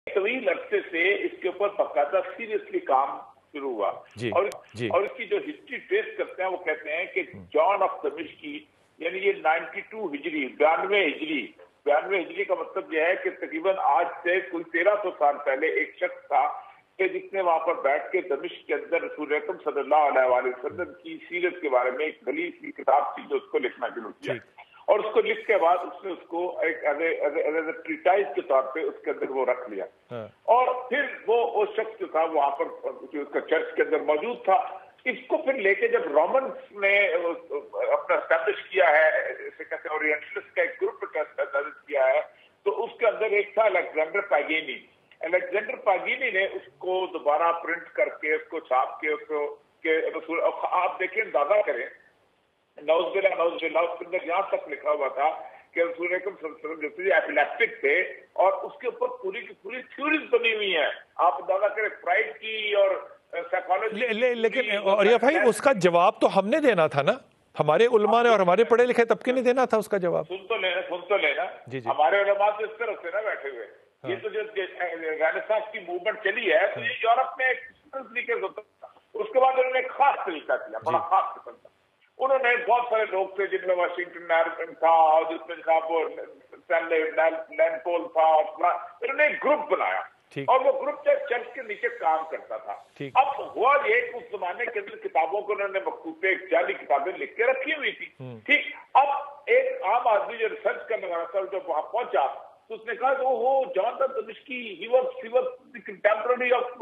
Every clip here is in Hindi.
तवील अरसे से इसके ऊपर बाकायदा सीरियसली काम शुरू हुआ और इसकी जो हिस्ट्री ट्रेस करते हैं वो कहते हैं कि जॉन ऑफ दमिश्की यानी ये 92 हिजरी 92 हिजरी का मतलब यह है कि तकरीबन आज से कुल 1300 साल पहले एक शख्स था कि जिसने वहां पर बैठ के दमिश्क के अंदर रसूल अकरम सल्लल्लाहु अलैहि वसल्लम की सीरत के बारे में एक गलीज की किताब थी जो उसको लिखना शुरू किया और उसको लिख के बाद उसने उसको एक ट्रीटाइज के तौर पे उसके अंदर वो रख लिया और फिर वो शख्स जो था वहां पर जो उसका चर्च के अंदर मौजूद था इसको फिर लेके जब रोमन्स ने अपना एस्टैब्लिश किया है इसे कहते हैं ओरिएंटलिस्ट का एक ग्रुप का एस्टैब्लिश किया है तो उसके अंदर एक था अलेक्जेंडर पागिनी ने उसको दोबारा प्रिंट करके उसको छाप के उसको आप देखिए अंदाजा करें नौज़बिल्लाह उसके अंदर यहाँ तक लिखा हुआ था कि रसूल अकरम सल्लल्लाहु अलैहि वसल्लम एपिलेप्टिक थे और उसके ऊपर पूरी की पूरी थ्योरीज बनी हुई है। आप अंदाजा करें फ्राइड की और साइकोलॉजी लेकिन और ये भाई उसका जवाब तो हमने देना था ना, हमारे उलमा ने और हमारे पढ़े लिखे तबके ने देना था उसका जवाब। सुन तो लेना जी। हमारे उलमा तो इस तरह से ना बैठे हुए ये तो जो रेनेसांस की मूवमेंट चली है तो ये यूरोप में एक तरीके से होता था। उसके बाद उन्होंने एक खास तरीका किया, बड़ा खास किस्म का। उन्होंने बहुत सारे लोग थे जिनमें वाशिंगटन था और जिसमें लैंडपोल था उन्होंने एक ग्रुप बनाया और वो ग्रुप चर्च के नीचे काम करता था। अब हुआ ये उस जमाने के अंदर किताबों को उन्होंने मखतूते जाली किताबें लिख के रखी हुई थी। ठीक, अब एक आम आदमी जो रिसर्च करने वाला था जब वहां पहुंचा तो उसने कहा कि ओहो जॉन द दमिश्की he was contemporary of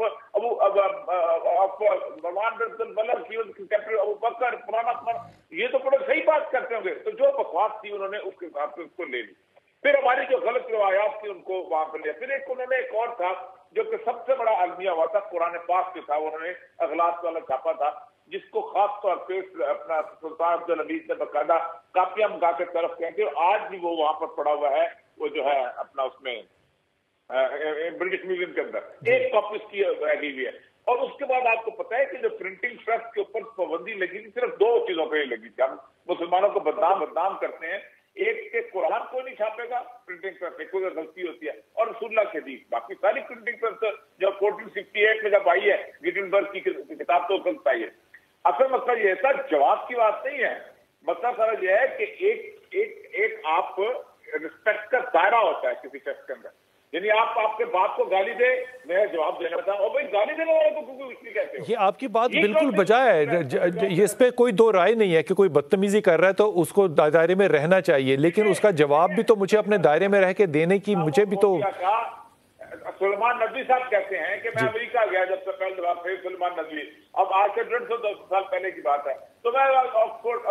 Abu Bakr पुराना ये तो बड़ा सही बात करते होंगे। तो जो बकवास थी उन्होंने उसके हिसाब से उसको ले ली। फिर हमारी जो गलत रवायात थी उनको वहां पर लिया। फिर एक उन्होंने एक और था जो कि सबसे बड़ा अलमिया हुआ था कुरान पाक के था, उन्होंने अगलास वाला छापा था जिसको खास तौर पे अपना सुल्तान अब्दुल हमीद ने बकायदा कापियां मंगा के तरफ गए थे। आज भी वो वहां पर पड़ा हुआ है, वो जो है अपना उसमें ब्रिटिश म्यूजियम के अंदर एक कॉपी उसकी लगी हुई है। और उसके बाद आपको पता है कि जो प्रिंटिंग प्रेस के ऊपर पाबंदी लगी थी सिर्फ दो चीजों पर लगी थी। हम मुसलमानों को बदनाम करते हैं, एक के कुरान को नहीं छापेगा प्रिंटिंग प्रेस पे, कोई गलती होती है, और रसूलुल्लाह के हदीस। बाकी सारी प्रिंटिंग प्रेस जो 1468 में जब आई है गिटनबर्ग की किताब तो गलत आई है। असल मसला ये था, जवाब की बात नहीं है, मसला सारा यह है कि एक आप रिस्पेक्ट का दायरा होता है किसी शख्स के अंदर। यानी आप आपके बाप को गाली दे, मैं जवाब देना था और भाई गाली देने वाले को कुछ नहीं कहते हो। ये आपकी बात बिल्कुल बजाय है, इस पे कोई दो राय नहीं है कि कोई बदतमीजी कर रहा है तो उसको दायरे में रहना चाहिए, लेकिन उसका जवाब भी तो मुझे अपने दायरे में रह के देने की मुझे भी तो। सुलेमान नदवी साहब कहते हैं कि मैं अमेरिका गया जब से पहले दफा, फिर सुलेमान नदवी अब आज से 150 साल पहले की बात है, तो मैं ऑक्सफोर्ड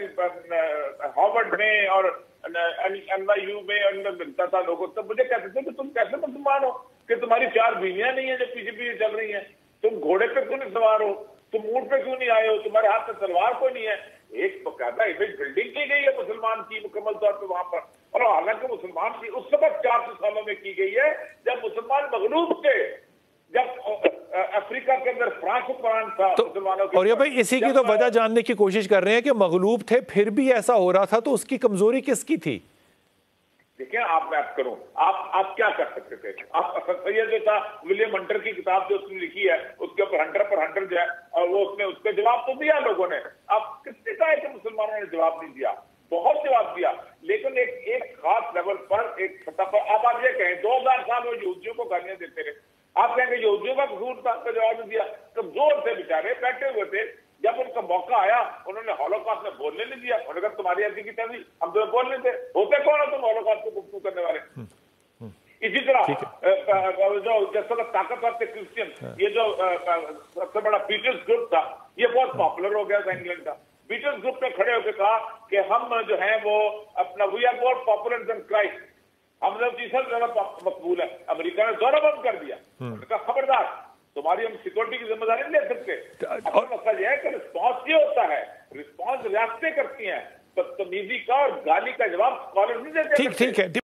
हार्वर्ड में और NYU में मिलता था लोगों, तब मुझे कहते थे कि तुम कैसे मुसलमान हो कि तुम्हारी 4 बीवियां नहीं है जो पीछे चल रही हैं, तुम घोड़े पे क्यों नहीं सवार हो, तुम ऊंट पे क्यों नहीं आए हो, तुम्हारे हाथ में तलवार कोई नहीं है। एक बकायदा इमेज बिल्डिंग की गई है मुसलमान की मुकम्मल तौर पर वहां पर, और हालांकि मुसलमान की उस वक्त 400 सालों में की गई है जब मुसलमान मगलूब थे, जब अफ्रीका के अंदर फ्रांस हुक्मरान था मुसलमानों के। और ये भाई इसी की तो वजह जानने की कोशिश कर रहे हैं कि मगलूब थे फिर भी ऐसा हो रहा था, तो उसकी कमजोरी किसकी थी? देखिए आप बात करूं, आप क्या कर सकते थे? आप ये जो था विलियम हंटर की किताब जो उसने लिखी है उसके ऊपर हंटर जो है, और वो उसने उसके जवाब तो दिया लोगों ने। अब किसने कहा कि मुसलमानों ने जवाब नहीं दिया? बहुत जवाब दिया, लेकिन एक खास लेवल पर एक सतह पर। अब आप ये कहें 2000 साल वो यहूदियों को गालियां देते रहे, आप कहेंगे यहूदियों का कसूर था, तो जवाब नहीं दिया। कमजोर थे बेचारे, बैठे हुए थे, जब उनका मौका आया उन्होंने हॉलोकॉस्ट में बोलने नहीं दिया। उन्होंने कहा तुम्हारी ऐसी की तभी हम तुम्हें बोलने थे, होते कौन हो तुम हॉलोकॉस्ट को गुफ्तगू करने वाले? इसी तरह जो जैसा ताकतवर थे क्रिश्चियन, ये जो सबसे बड़ा पीटर्स ग्रुप था ये बहुत पॉपुलर हो गया था इंग्लैंड का। पीटर्स ग्रुप ने खड़े होकर कहा कि हम जो है वो अपना we are more popular than Christ, हम लोग तीसरा ज्यादा मकबूल है। अमेरिका ने दौरा बंद कर दिया, उन्होंने कहा खबरदार तुम्हारी हम सिक्योरिटी की जिम्मेदारी नहीं ले सकते। और मसला यह है कि रिस्पॉन्स ये होता है, रिस्पॉन्स रियासतें करती हैं, बदतमीजी का और गाली का जवाब स्कॉलर नहीं देते। ठीक है।